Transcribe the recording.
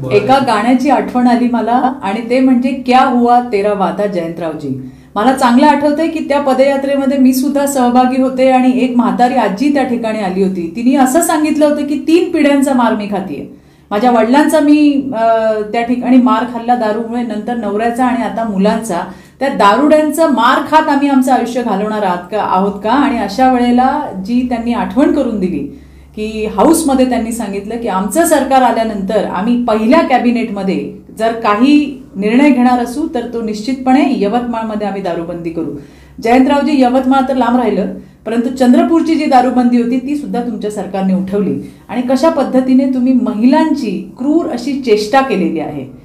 एका गाण्याची आठवण आली मला आणि ते म्हणजे क्या हुआ तेरा वादा जयंतरावजी. मला चांगलं आठवतंय की त्या पदयात्रेमध्ये मी सुद्धा सहभागी होते आणि एक म्हातारी आजी त्या ठिकाणी आली होती. तिने असं सांगितलं होतं की 3 पिढ्यांचा मार मी खातीये. माझ्या वडिलांचा मी त्या ठिकाणी मार खाल्ला दारूमुळे, नंतर नवऱ्याचा आणि आता मुलांचा. त्या दारुड्यांचा मार खात आम्ही आमचं आयुष्य घालवणार आहोत का? आणि अशा वेळेला जी त्यांनी आठवण करून दिली की हाऊसमध्ये त्यांनी सांगितलं की आमचं सरकार आल्यानंतर आम्ही पहिल्या कॅबिनेटमध्ये जर काही निर्णय घेणार असू तर तो निश्चितपणे यवतमाळमध्ये आम्ही दारूबंदी करू. जयंतरावजी, यवतमाळ तर लांब राहिलं, परंतु चंद्रपूरची जी दारूबंदी होती ती सुद्धा तुमच्या सरकारने उठवली. आणि कशा पद्धतीने तुम्ही महिलांची क्रूर अशी चेष्टा केलेली आहे.